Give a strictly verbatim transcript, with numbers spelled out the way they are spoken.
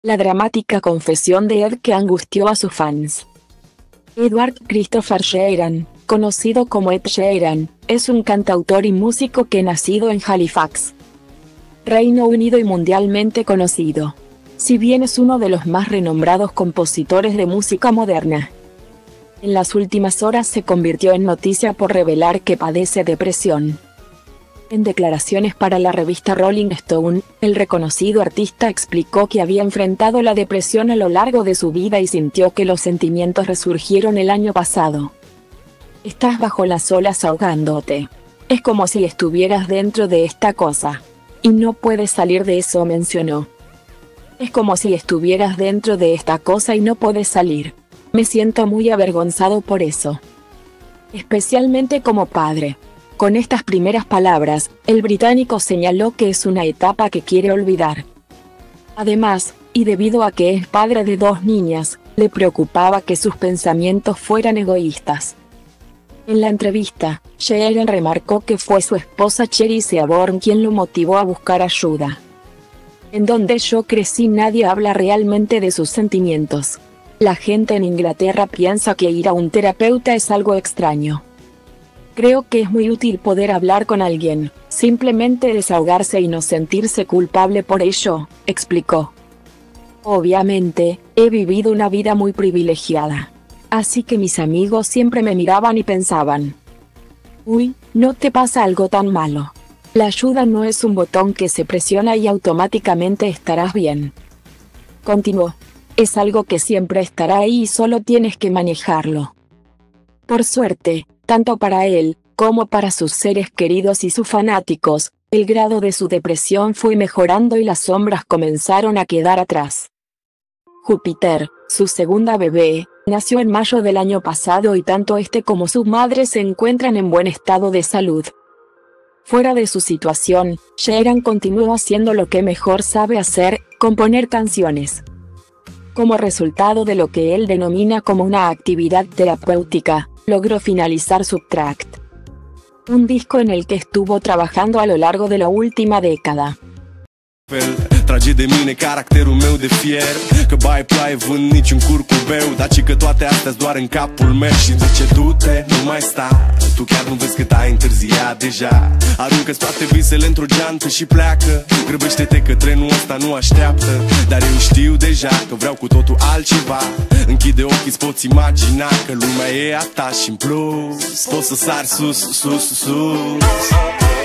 La dramática confesión de Ed que angustió a sus fans. Edward Christopher Sheeran, conocido como Ed Sheeran, es un cantautor y músico que nacido en Halifax, Reino Unido y mundialmente conocido. Si bien es uno de los más renombrados compositores de música moderna, en las últimas horas se convirtió en noticia por revelar que padece depresión. En declaraciones para la revista Rolling Stone, el reconocido artista explicó que había enfrentado la depresión a lo largo de su vida y sintió que los sentimientos resurgieron el año pasado. Estás bajo las olas ahogándote. Es como si estuvieras dentro de esta cosa. Y no puedes salir de eso, mencionó. Es como si estuvieras dentro de esta cosa y no puedes salir. Me siento muy avergonzado por eso. Especialmente como padre. Con estas primeras palabras, el británico señaló que es una etapa que quiere olvidar. Además, y debido a que es padre de dos niñas, le preocupaba que sus pensamientos fueran egoístas. En la entrevista, Sheeran remarcó que fue su esposa Cherry Seaborn quien lo motivó a buscar ayuda. En donde yo crecí nadie habla realmente de sus sentimientos. La gente en Inglaterra piensa que ir a un terapeuta es algo extraño. Creo que es muy útil poder hablar con alguien, simplemente desahogarse y no sentirse culpable por ello, explicó. Obviamente, he vivido una vida muy privilegiada. Así que mis amigos siempre me miraban y pensaban: uy, no te pasa algo tan malo. La ayuda no es un botón que se presiona y automáticamente estarás bien. Continuó. Es algo que siempre estará ahí y solo tienes que manejarlo. Por suerte, tanto para él, como para sus seres queridos y sus fanáticos, el grado de su depresión fue mejorando y las sombras comenzaron a quedar atrás. Júpiter, su segunda bebé, nació en mayo del año pasado y tanto este como su madre se encuentran en buen estado de salud. Fuera de su situación, Sheeran continuó haciendo lo que mejor sabe hacer, componer canciones. Como resultado de lo que él denomina como una actividad terapéutica, logró finalizar Subtract, un disco en el que estuvo trabajando a lo largo de la última década. Trage de mine caracterul meu de fier, că bai ploaie vând niciun curcubeu, dar ci că toate astea doar în capul meu. Și zice du-te, nu mai sta, tu chiar nu vezi cât ai întârziat deja. Aruncă-ți toate visele într-o geantă și pleacă. Grăbește-te că trenul ăsta nu așteaptă. Dar eu știu deja că vreau cu totul altceva. Închide ochii, îți poți imagina că lumea e a ta și în plus poți să sari sus, sus, sus.